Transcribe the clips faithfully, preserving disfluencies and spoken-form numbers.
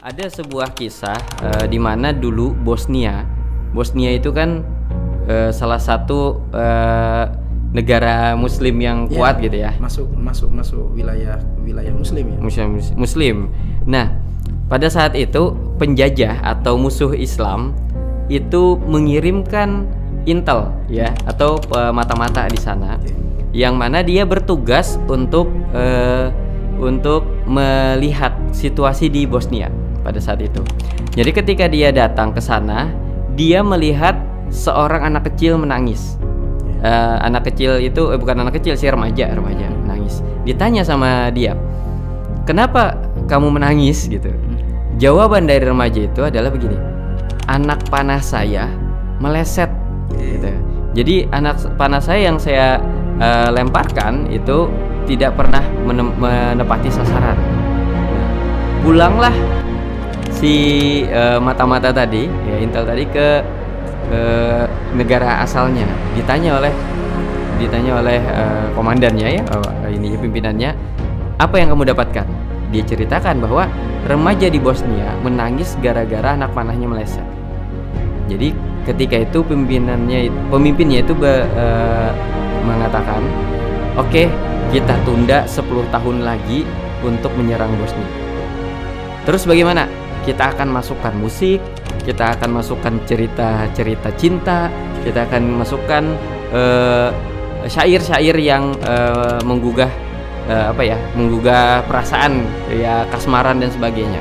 Ada sebuah kisah uh, di mana dulu Bosnia, Bosnia itu kan uh, salah satu uh, negara Muslim yang ya, kuat gitu ya. Masuk masuk masuk wilayah wilayah Muslim ya. Muslim. Muslim. Nah, pada saat itu penjajah atau musuh Islam itu mengirimkan intel ya atau uh, mata-mata di sana, okay. Yang mana dia bertugas untuk uh, untuk melihat situasi di Bosnia pada saat itu. Jadi ketika dia datang ke sana, dia melihat seorang anak kecil menangis. Uh, anak kecil itu eh, bukan anak kecil sih, remaja, remaja menangis. Ditanya sama dia, "Kenapa kamu menangis?" gitu. Jawaban dari remaja itu adalah begini, "Anak panah saya meleset." Gitu. Jadi anak panah saya yang saya uh, lemparkan itu tidak pernah menepati sasaran. Nah, pulanglah si uh, mata-mata tadi, ya intel tadi ke uh, negara asalnya. Ditanya oleh ditanya oleh uh, komandannya ya, oh, ini pimpinannya, "Apa yang kamu dapatkan?" Dia ceritakan bahwa remaja di Bosnia menangis gara-gara anak panahnya meleset. Jadi ketika itu pimpinannya pemimpinnya itu be, uh, mengatakan, "Oke, kita tunda sepuluh tahun lagi untuk menyerang Bosnia. Terus bagaimana? Kita akan masukkan musik, kita akan masukkan cerita-cerita cinta, kita akan masukkan uh, syair-syair yang uh, menggugah uh, apa ya, menggugah perasaan, ya kasmaran dan sebagainya."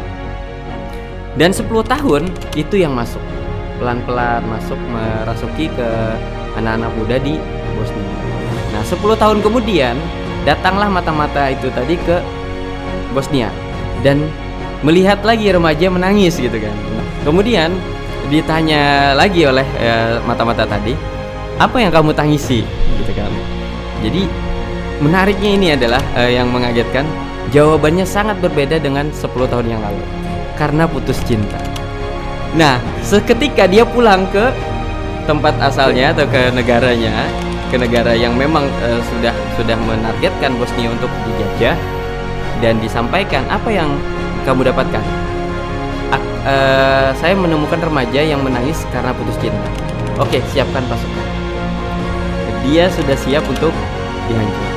Dan sepuluh tahun itu yang masuk, pelan-pelan masuk merasuki ke anak-anak muda di Bosnia. Nah, sepuluh tahun kemudian datanglah mata-mata itu tadi ke Bosnia dan melihat lagi remaja menangis gitu kan. Nah, kemudian ditanya lagi oleh eh, mata-mata tadi, "Apa yang kamu tangisi?" gitu kan. Jadi menariknya ini adalah eh, yang mengagetkan, jawabannya sangat berbeda dengan sepuluh tahun yang lalu. Karena putus cinta. Nah, seketika dia pulang ke tempat asalnya atau ke negaranya, ke negara yang memang uh, sudah sudah menargetkan Bosnia untuk dijajah, dan disampaikan, "Apa yang kamu dapatkan?" A uh, "Saya menemukan remaja yang menangis karena putus cinta." "Oke, siapkan pasukan." Dia sudah siap untuk dihancurkan.